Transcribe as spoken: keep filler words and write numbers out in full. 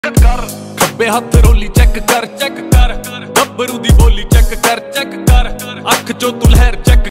ਕਰ ਖੱਬੇ ਹੱਥ ਰੋਲੀ ਚੈੱਕ ਕਰ ਚੈੱਕ ਕਰ ਗੱਭਰੂ ਦੀ ਬੋਲੀ ਚੈੱਕ ਕਰ ਚੈੱਕ ਕਰ ਅੱਖ ਚੋਂ ਤੂੰ ਲਹਿਰ ਚੈੱਕ